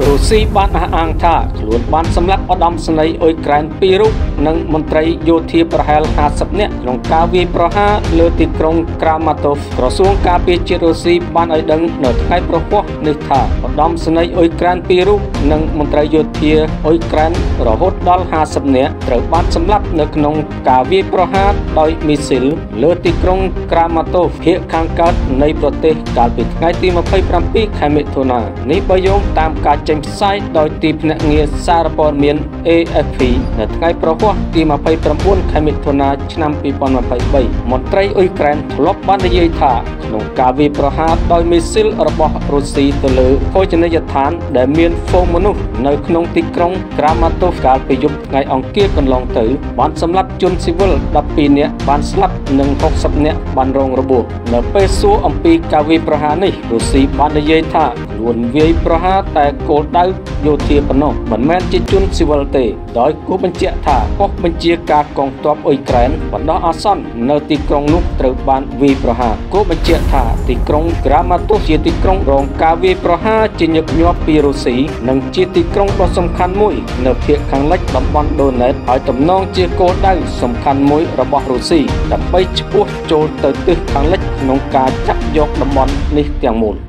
រុស្ស៊ីបានអះអាងថាខ្លួនបានសម្លាប់ឧត្តមសេនីយ៍អ៊ុយក្រែន2រូបនិងមន្ត្រីយោធាប្រហែល50នាក់ក្នុងការវាយប្រហារលើទីក្រុងក្រាម៉ាតូវក្រសួងការពារជាតិរុស្ស៊ីបានឲ្យដឹងនៅថ្ងៃប្រហ័សនេះថាឧត្តមសេនីយ៍អ៊ុយក្រែន2រូបនិងមន្ត្រីយោធាអ៊ុយក្រែនរហូតដល់50នាក់ត្រូវបានសម្លាប់នៅក្នុងការវាយប្រហារដោយមីស៊ីលលើទីក្រុងក្រាម៉ាតូវភាគខាងកើតនៃប្រទេសកាលពីថ្ងៃទី27ខែមិថុនានេះបើយោងតាមការចេញផ្សាយដោយទីភ្នាក់ងារសារព័ត៌មាន AFP នៅថ្ងៃប្រហ័សទី29ខែមិថុនាឆ្នាំ2023មន្ត្រីអ៊ុយក្រែនធ្លាប់បាននិយាយថាក្នុងការវាយប្រហារដោយមីស៊ីលរបស់រុស្ស៊ីទៅលើភោជនីយដ្ឋានដែលមានហ្វូងមនុស្សនៅក្នុងទីក្រុងក្រាម៉ាតូវកាលពីយប់ថ្ងៃអង្គារកន្លងទៅបានសម្លាប់ជនស៊ីវិល12នាក់បានស្លាប់និង60នាក់បានរងរបួសនៅពេលសួរអំពីការវាយប្រហារនេះរុស្ស៊ីបាននិយាយថាខ្លួនវាយប្រហារតែគោលដៅយោធាប៉ុណ្ណោះមិនមែនជាជនស៊ីវិលទេដោយគូបញ្ជាក់ថាប៉ុស្តិ៍បញ្ជាការកងទ័ពអ៊ុយក្រែនបណ្ដោះអាសន្ននៅទីក្រុងនោះត្រូវបានវាយប្រហារគូបញ្ជាក់ថាទីក្រុងក្រាម៉ាតូវជាទីក្រុងរងការវាយប្រហារជាញឹកញាប់ពីរុស្ស៊ីនិងជាទីក្រុងដ៏សំខាន់មួយនៅភាគខាងលិចតំបន់ដូណេតហើយទំនងជាគោលដៅសំខាន់មួយរបស់រុស្ស៊ីដើម្បីឆ្ពោះចូលទៅទិសខាងលិចក្នុងការចាប់យកតំបន់នេះទាំងមូល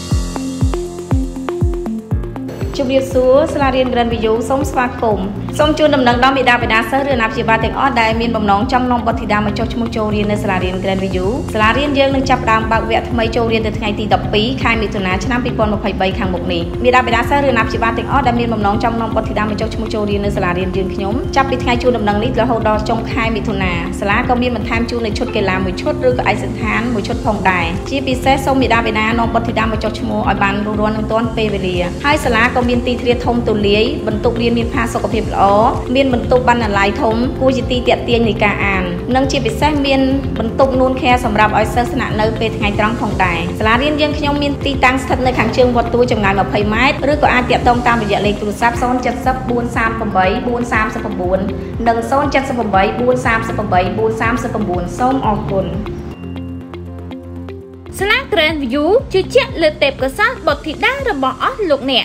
ជំរាបសួរសាលារៀន Grand View សូមស្វាគមន៍សូមជូនដំណឹងដល់មេដាបេដាសិស្សឬអាណាព្យាបាលទាំងអស់ដែលមានបំណងចង់នាំបុត្រធីតាមកចុះឈ្មោះចូលរៀននៅសាលារៀន Grand View សាលារៀនយើងនឹងចាប់ផ្ដើមបើកវគ្គថ្មីចូលរៀននៅថ្ងៃទី12ខែមិថុនាឆ្នាំ2023ខាងមុខនេះមេដាបេដាសិស្សឬអាណាព្យាបាលទាំងអស់ដែលមានបំណងចង់នាំបុត្រធីតាមកចុះឈ្មោះចូលរៀននៅសាលារៀនយើងខ្ញុំចាប់ពីថ្ងៃជូនដំណឹងនេះរហូតដល់ចុងខែមិថុនាសាលាក៏មានបន្ថែមជូននូវឈុតកីឡាមួយឈុតឬក៏ឯកសណ្ឋានមួយឈុតផងដែរជាពិសេសសូមមេដាបេដានាំបុត្រធីតាមកចុះឈ្មោះឲ្យបានរួសរាន់និងទាន់ពេលវេលាហើយសាលាក៏មានទីធ្លាធំទូលាយបន្ទប់រៀនមានផាសុកភាពល្អមានបន្ទប់បណ្ណាល័យធំគួរជាទីទាក់ទាញនៃការអាននិងជាពិសេសមានបន្ទប់នួនខែសម្រាប់ឲ្យសិស្សស្នាក់នៅពេលថ្ងៃត្រង់ផងដែរសាលារៀនយើងខ្ញុំមានទីតាំងស្ថិតនៅខាងជើងវត្តទួលចម្ងាយ20ម៉ែត្រឬក៏អាចទាក់ទងតាមរយៈលេខទូរស័ព្ទ070 438 439និង078 438 439សូមអរគុណសាលា Grand View ជឿជាក់លើទេពកោសល្យបុត្រធីតារបស់អស់លោកអ្នក